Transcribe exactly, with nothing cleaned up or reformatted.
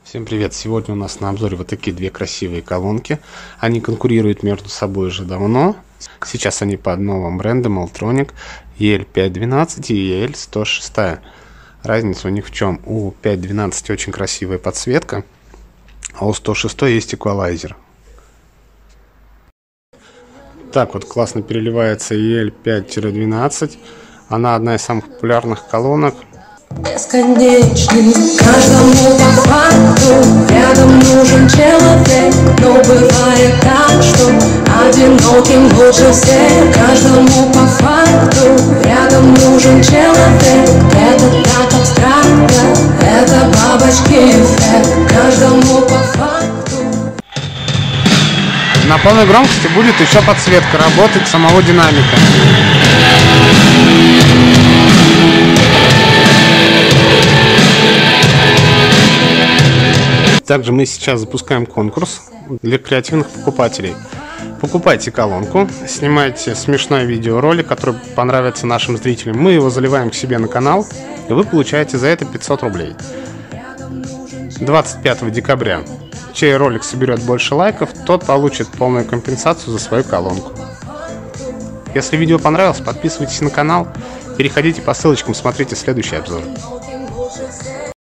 Всем привет! Сегодня у нас на обзоре вот такие две красивые колонки. Они конкурируют между собой уже давно. Сейчас они под новым брендом Altronic и эл пять двенадцать и и эл сто шесть. Разница у них в чем? У пять двенадцать очень красивая подсветка, а у сто шесть есть эквалайзер. Так вот классно переливается и эл пять двенадцать. Она одна из самых популярных колонок. Бесконечный, каждому по факту рядом нужен человек, но бывает так, что одиноким лучше всех. Каждому по факту рядом нужен человек. Это так абстрактно, это бабочки эффект. Каждому по факту. На полной громкости будет еще подсветка работать самого динамика. Также мы сейчас запускаем конкурс для креативных покупателей. Покупайте колонку, снимайте смешной видеоролик, который понравится нашим зрителям. Мы его заливаем к себе на канал, и вы получаете за это пятьсот рублей. двадцать пятого декабря, чей ролик соберет больше лайков, тот получит полную компенсацию за свою колонку. Если видео понравилось, подписывайтесь на канал, переходите по ссылочкам, смотрите следующий обзор.